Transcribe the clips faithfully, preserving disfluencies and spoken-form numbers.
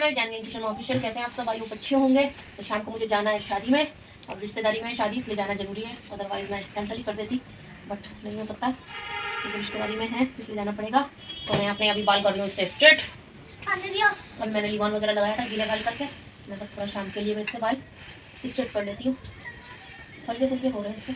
Channel Janvi kitchen official. कैसे हैं आप सब? आई होप अच्छे होंगे। तो शाम को मुझे जाना है शादी में, और रिश्तेदारी में शादी, इसलिए जाना जरूरी है, अदरवाइज़ मैं कैंसिल ही कर देती, बट नहीं हो सकता क्योंकि तो रिश्तेदारी में है, इसलिए जाना पड़ेगा। तो मैं अपने अभी बाल कर लूँ इससे स्ट्रेट। कल मैंने लिवान वगैरह लगाया था गीले बाल करके, मैं थोड़ा शाम के लिए मैं इससे बाल स्ट्रेट कर लेती हूँ। हल्के फुल्के हो रहे हैं इससे,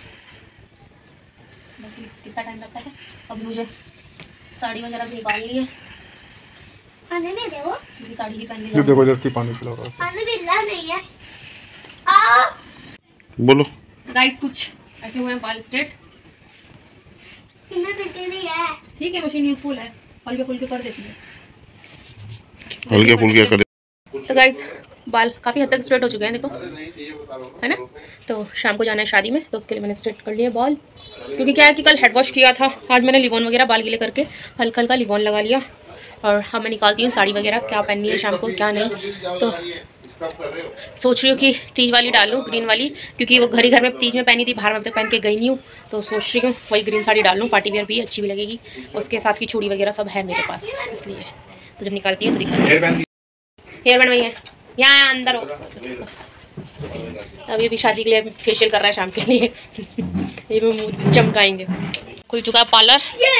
बाकी कितना टाइम लगता है। अभी मुझे साड़ी वगैरह भी निकालनी है, पानी में दे वो, क्योंकि साड़ी ही पहन ये के देखो जल्दी पानी पिलाओ। पानी मिलना नहीं है। आ बोलो गाइस, कुछ ऐसे हुए हैं बाल स्ट्रेट। इनमें बिल्कुल नहीं है। ठीक है, मशीन यूजफुल है, हल्के फुल्के कर देती है, हल्के फुल्के कर। तो गाइस बाल काफ़ी हद तक स्ट्रेट हो चुके हैं, देखो है ना। तो शाम को जाना है शादी में, तो उसके लिए मैंने स्ट्रेट कर लिया बाल, क्योंकि क्या है कि कल हेड वॉश किया था, आज मैंने लिवॉन वगैरह बाल गीले करके हल्का हल्का लिवॉन लगा लिया। और हाँ, मैं निकालती हूँ साड़ी वगैरह क्या पहननी है शाम को क्या नहीं। तो सोच रही हूँ कि तीज वाली डाल लूँ, ग्रीन वाली, क्योंकि वो घर ही घर में तीज में पहनी थी, बाहर में तक पहन के गई नहीं हूँ। तो सोच रही हूँ वही ग्रीन साड़ी डाल लूँ, पार्टी वेयर भी अच्छी भी लगेगी, उसके साथ की चूड़ी वगैरह सब है मेरे पास, इसलिए तो जब निकालती हूँ तो दिखाती हूँ। हेयर बैंड वही है, यहाँ अंदर हो। अभी अभी शादी के लिए फेशियल कर रहा है शाम के लिए ये भी मुँह चमकाएंगे। खुल चुका है पार्लर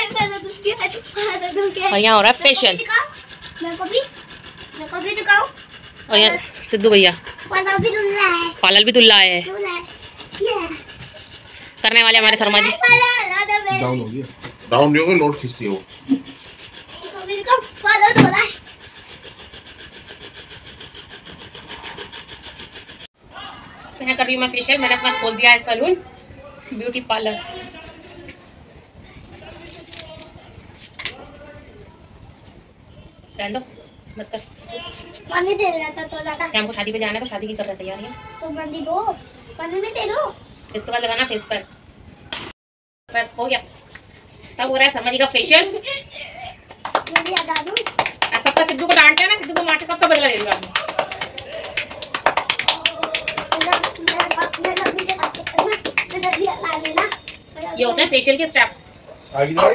और यहाँ हो रहा है फेशियल। मेरे को भी मेरे को भी दिखाओ। और यहाँ सिद्धू भैया पार्लर भी धुलना है, पार्लर भी धुल्ला है, धुलना है। ये करने वाले हमारे शर्मा जी। डाउन हो गया, डाउन नहीं होगा, लोड खींचती है वो। कभी का पार्लर धुला है। यहाँ कर रही हूँ मैं फेशियल। मैंने अपना खोल दिया है सैलून, ब्यूटी पार्लर। रहने दो, मत कर। पानी दे रहा था तो ज्यादा। शाम को शादी पे जाना है, तो शादी की कर रहे तैयारियाँ। तो बंदी दो, पानी में दे दो। इसके बाद लगाना फेस पैक। बस हो गया, तब हो रहा है शर्मा जी का फेशियल। मैं भी लगा दूं। सबका सिद्धू को डांटते हैं ना, सिद्धू को मारते, सबका बदला ले लिया। ये होते हैं फेशियल के स्टेप्स। आगे जाओ।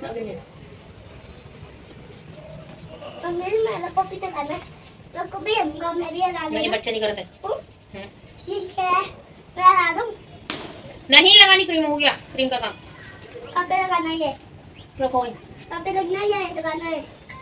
मेरी मेरे को भी लगाना है, मेरे को भी हमको मैं भी लगा नहीं, दूं। बच्चे नहीं करते। ठीक है, मैं लगा दूं। नहीं लगानी, क्रीम हो गया, क्रीम का काम। कहाँ पे लगाना है ये? रखो वहीं। कहाँ पे लगना है ये? लगाना है।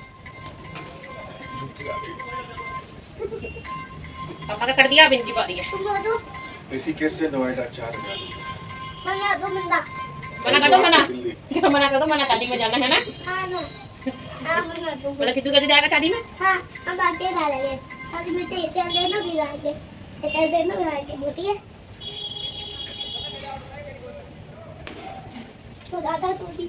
पापा का कर दिया, अब इनकी बारी है। तुम ला दो। इसी केस से नोएडा चार मना दो, मना। मना कर दो, मना मना कर दो, मना। शादी में जाना है ना। हाँ ना, हाँ मना दो। बोला चित्तू कैसे जाएगा शादी में? हाँ, हम बातें डालेंगे। शादी में तो इधर देना भी डालेंगे, इधर देना भी डालेंगे, बोती है। तो दादा बोती।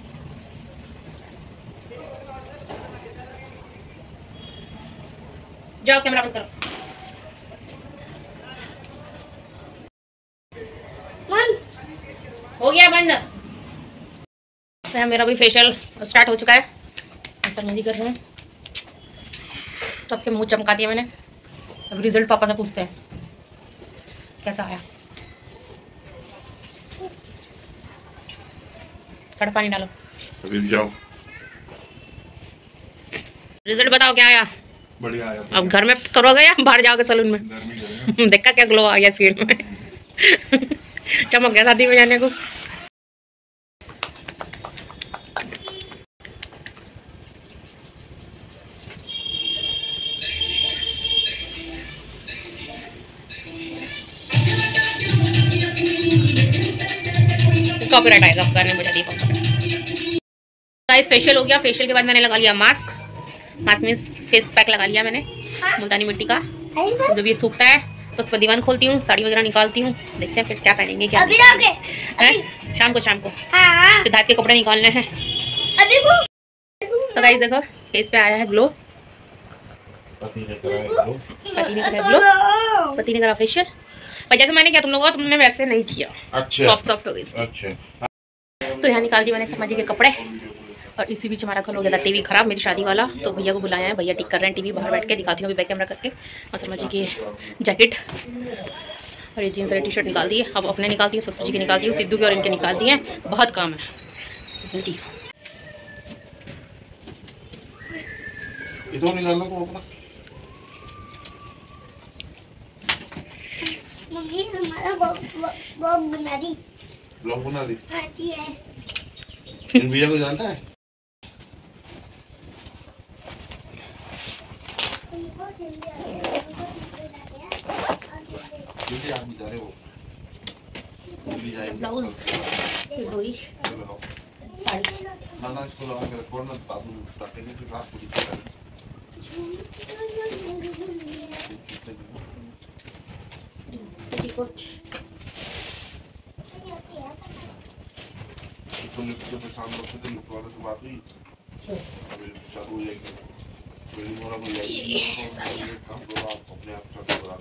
जाओ कैमरा बंद करो। हो गया बंद। तो मेरा भी फेशियल स्टार्ट हो चुका है, शर्मा जी कर रहे हैं। तो आपके मुंह चमका दिया मैंने। अब रिजल्ट पापा से पूछते हैं कैसा आया। थोड़ा पानी डालो, अभी जाओ। रिजल्ट बताओ क्या आया। बढ़िया आया। अब घर में करोगे या बाहर जाओगे सैलून में? देखा क्या ग्लो आ गया स्किन में चमक गया शादी में जाने को। कॉपीराइट आएगा, गाने बजा दिए पापा। गाइस फेशियल हो गया। फेशियल के बाद मैंने लगा लिया mask. Mask means face pack लगा लिया मैंने मुल्तानी मिट्टी का। जब ये सूखता है तो उस पर दीवान खोलती हूँ, साड़ी वगैरह निकालती हूँ, देखते हैं फिर क्या पहनेंगे क्या अभी है। शाम को शाम को हाँ, सिद्धार्थ के कपड़े निकालने हैं अभी को। तो गाइस देखो फेस पे आया है ग्लो। पति ने कराया ग्लो, पति ने करा ग्लो, पति ने करा फेशियल। पर जैसे मैंने किया तुम लोगों, तुमने वैसे नहीं किया। अच्छा सॉफ्ट सॉफ्ट हो गई। अच्छा। तो यहाँ निकाल दी मैंने शर्मा जी के कपड़े। और इसी बीच हमारा कल हो गया था टीवी खराब, मेरी शादी वाला। तो भैया को बुलाया है, भैया ठीक कर रहे हैं टीवी। बाहर बैठ के दिखाती हूँ अभी बैक कैमरा करके। और शर्मा जी की जैकेट और ये जीन्स वाली टी शर्ट निकाल दी है। अब अपने निकालती हूँ, सुफ्री जी की निकालती हूँ, सिद्धू की और इनके निकालती हैं। बहुत काम है। इधर निकालना को अपना मम्मी हमारा ब्लॉग बना दी। ब्लॉग बना दी आती है। इन भैया को जानता है? मुझे आप बता रहे हो। ब्लाउज, डोरी, साड़ी। ना ना इसको लगा के रखो ना, बाबू टाकेंगे तो रात को दिक्कत आएगी। पेटीकोट। तो लिफ्ट पे शाम को से लिफ्ट वाले से बात हुई। अभी चालू हो जाएगी। मेरी मोरा को जाएगी। काम करो आप अपने आप चालू करा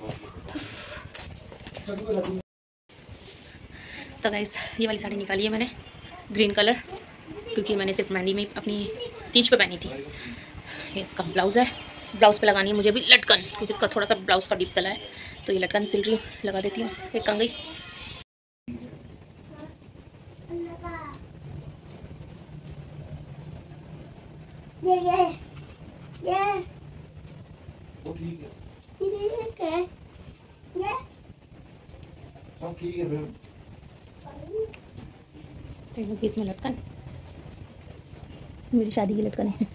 दो। तो गाइस ये वाली साड़ी निकाली है मैंने, ग्रीन कलर, क्योंकि मैंने सिर्फ मेहंदी में अपनी तीज पे पहनी थी। ये इसका ब्लाउज़ है। ब्लाउज़ पे लगानी है मुझे भी लटकन, क्योंकि इसका थोड़ा सा ब्लाउज़ का डीप गला है, तो ये लटकन सिल रही हूँ, लगा देती हूँ। एक कंगई। ये ये ये वो ठीक है, ये क्या ये सब ठीक है फिर। तो इसमें लटकन, मेरी शादी की लटकन है।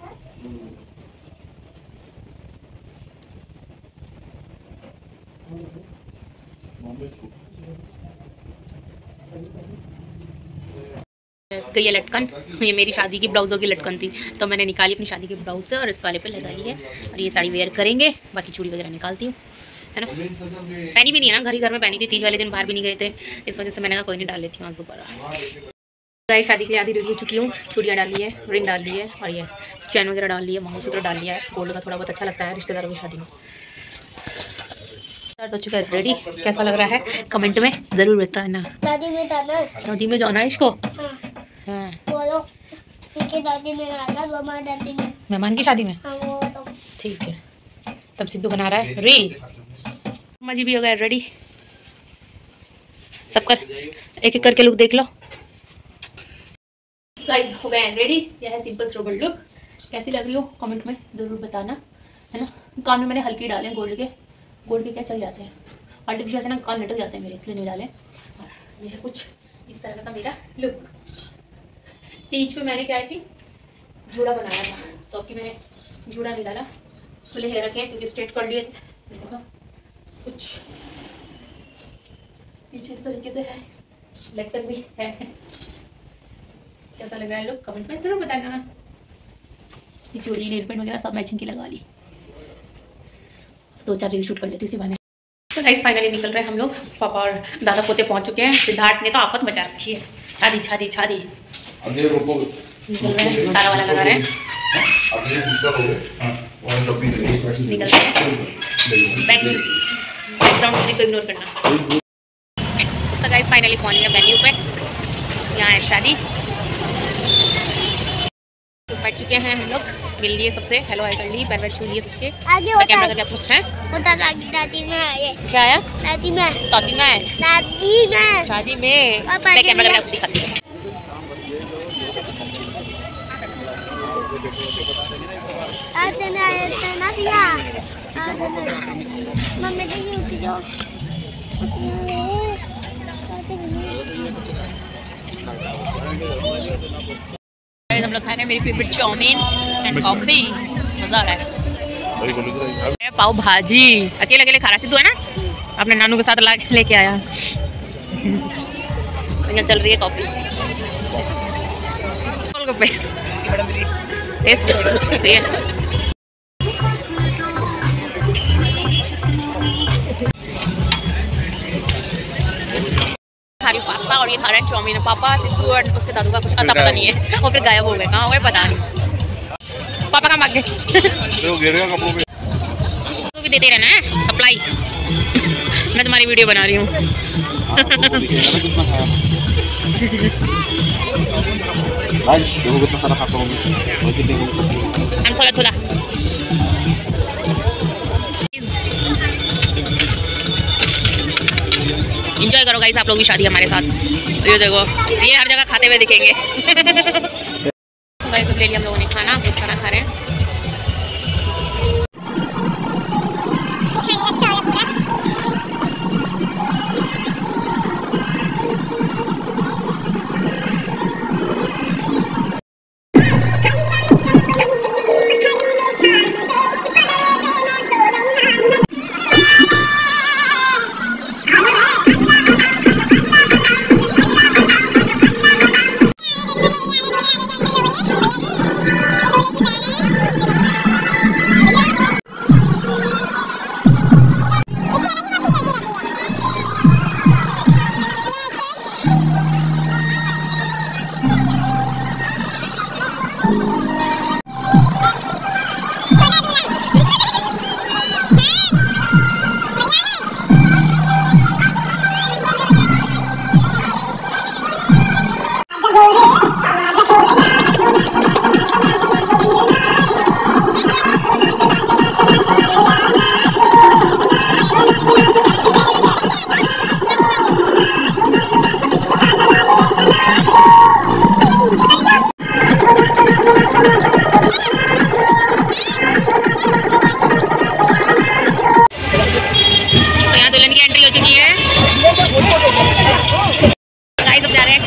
गई है लटकन। ये मेरी शादी की ब्लाउज़ों की लटकन थी, तो मैंने निकाली अपनी शादी के ब्लाउज़ से और इस वाले पे लगा ली है। और ये साड़ी वेयर करेंगे, बाकी चूड़ी वगैरह निकालती हूँ, है ना। पहनी भी नहीं है ना, घर ही घर में पहनी थी। तीज वाले दिन बाहर भी नहीं गए थे, इस वजह से मैंने कहा कोई नहीं, डाल लेती हूँ आज दोबारा। शादी के लिए आधी रेडी हो चुकी हूँ। चूड़ियाँ डाल ली है, रिंग डाल ली है, और ये चैन वगैरह डाल ली है, मंगलसूत्र डाल लिया है। गोल्ड का थोड़ा बहुत अच्छा लगता है रिश्तेदारों की शादी में। तो चुका है रेडी। कैसा लग रहा है कमेंट में ज़रूर बताना। दादी में जाना है। दादी में जाना है इसको। हाँ। हाँ। बोलो उनके दादी में आना, वो हमारी दादी में। मेहमान की शादी में। हाँ वो तो ठीक है। तब सिद्धू बना रहा है रील। अम्मा जी भी हो गया रेडी। सब कर एक एक करके लुक देख लो। गाइस हो गए रेडी। यह है सिंपल सोबर लुक। कैसी लग रही हो कमेंट में ज़रूर बताना, है ना। कान में मैंने हल्की डाले हैं गोल्ड के। गोल्ड के क्या चल जाते हैं, आर्टिफिशियल से ना कान लटक जाते हैं मेरे, इसलिए नहीं डाले। और यह है कुछ इस तरह का मेरा लुक। तीज पे मैंने क्या की जूड़ा बनाया था, तो अब की मैंने जूड़ा नहीं डाला, खुले हेयर रखे हैं क्योंकि स्ट्रेट कर लिए थे। कुछ पीछे इस तरीके से है, लटकन भी है। कैसा लग रहा है लुक कमेंट में ज़रूर बताना। ये चूड़ी नेल पेंट वगैरह सब मैचिंग की लगा ली। दो चार रील शूट कर लेती इसी बहाने। तो गाइस फाइनली निकल रहे हैं हम लोग। पापा और दादा पोते पहुंच चुके हैं। सिद्धार्थ ने तो आफत मचा रखी है। छादी छादी छादी निकल रहे हैं, तारा वाला लगा रहे हैं। निकल रहे हैं, बैकग्राउंड म्यूजिक को इग्नोर करना। तो गाइस फाइनली पहुंच गए वेन्यू पे। यहाँ है शादी। तो बैठ चुके हैं हम लोग, मिल लिए सबसे, हेलो हाय कर ली, पैर पैर छू लिए सबके। आगे मैं कैमरा करके आप लोग हैं। होता दादी दादी में आए। क्या आया? दादी में दादी में दादी में शादी में। पापा मैं जी कैमरा में। करके दिखाती हूँ। आते ना आते ना दिया आते ना मम्मी जी उठ जाओ। हम लोग खा रहे हैं मेरी फेवरेट चाउमीन एंड कॉफी। मजा आ रहा है। पाव भाजी अकेले अकेले खा रहा सिद्धू, है ना, अपने नानू के साथ ला लेके आया। चल रही है कॉफी। गोलगप्पे टेस्ट है। खा रही पास्ता और ये खा रहे हैं चाउमीन। पापा सिद्धू और उसके दादू का कुछ अता पता नहीं है, और फिर गायब हो गए। कहाँ हुए पता नहीं। पापा कहाँ भाग गए? तो भी देते रहना है सप्लाई। मैं तुम्हारी वीडियो बना रही हूँ। थोड़ा थोड़ा एंजॉय करो गाइस आप लोग भी शादी हमारे साथ। ये देखो ये हर जगह खाते हुए दिखेंगे। गाइस सब ले लिया हम लोगों ने खाना, हम लोग खाना खा रहे हैं।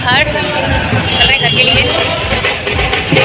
बाहर निकल रहे हैं घर के लिए।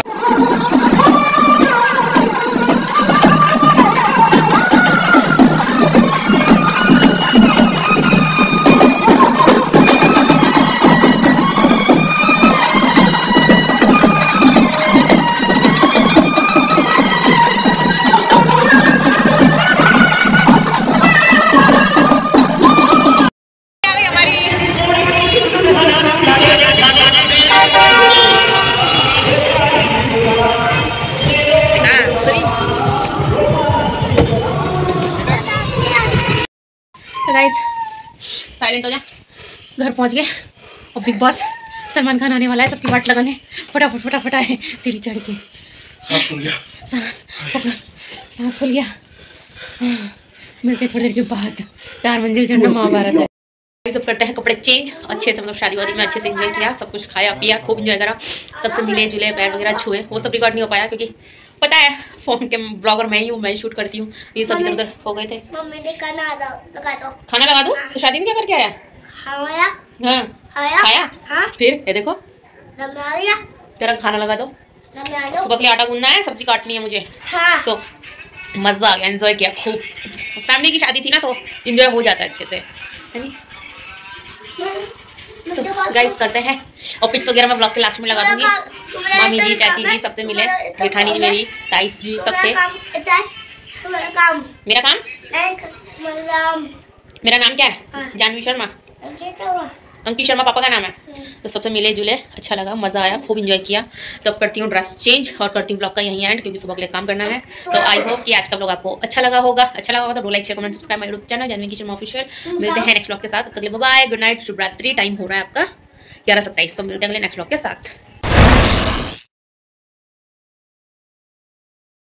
गाइस साइलेंट हो जा, घर पहुंच गए और बिग बॉस सलमान खान आने वाला है, सबकी वाट लगाने फटाफट फटाफट आए सीढ़ी चढ़ के। सांस फूल गया, सांस फूल गया। मिलते थोड़ी देर के बाद, चार मंजिल चढ़ना महाभारत है। ये सब करते हैं कपड़े चेंज अच्छे से, मतलब शादी वादी में अच्छे से एंजॉय किया, सब कुछ खाया पिया, खूब एंजॉय करा, सबसे मिले जुले, पैर वगैरह छुए, वो सब रिकॉर्ड नहीं हो पाया क्योंकि पता है फोन के ब्लॉगर मैं ही हूँ, मैं ही शूट करती हूँ, ये सब इधर उधर हो गए थे। मम्मी ने खाना लगा दो। खाना लगा दूँ? तो शादी में क्या करके आया? खाया हाँ खाया खाया। हाँ फिर ये देखो नमाया तेरा खाना लगा दो। नमाया सुबह के लिए आटा गूंदना है, सब्जी काटनी है मुझे। हाँ तो मज़ा आ गया, एंजॉय किया खूब। फैमिली की शादी थी ना तो एंजॉय हो जाता है अच्छे से, है नी? तो गाइस करते हैं और पिक्स वगैरह मैं ब्लॉग के लास्ट में लगा दूंगी। मामी जी, चाची जी सबसे मिले, जेठानी जी मेरी, ताईस जी सब थे। तुम्हारा काम मेरा काम काम मेरा नाम क्या है? जानवी शर्मा, अंकित शर्मा पापा का नाम है। तो सबसे मिले जुले, अच्छा लगा, मज़ा आया, खूब इंजॉय किया। तो अब करती हूँ ड्रेस चेंज और करती हूँ ब्लॉग का यहीं एंड क्योंकि सुबह के लिए काम करना है। तो आई होप कि आज का ब्लॉग आपको अच्छा लगा होगा। अच्छा लगा होगा तो like share comment subscribe my YouTube channel Janvi Sharma official. मिलते हैं नेक्स्ट ब्लॉग के साथ, तब तक के लिए बाय बाय, गुड नाइट, शुभ रात्रि। टाइम हो रहा है आपका ग्यारह सत्ताईस, तो मिलते हैं अगले नेक्स्ट ब्लॉग के साथ।